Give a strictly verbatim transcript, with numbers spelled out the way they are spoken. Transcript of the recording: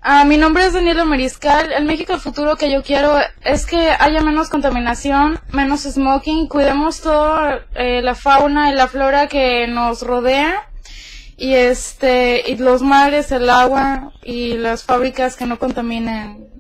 Ah, mi nombre es Daniela Mariscal. El México del futuro que yo quiero es que haya menos contaminación, menos smoking, cuidemos toda eh, la fauna y la flora que nos rodea, y este y los mares, el agua y las fábricas que no contaminen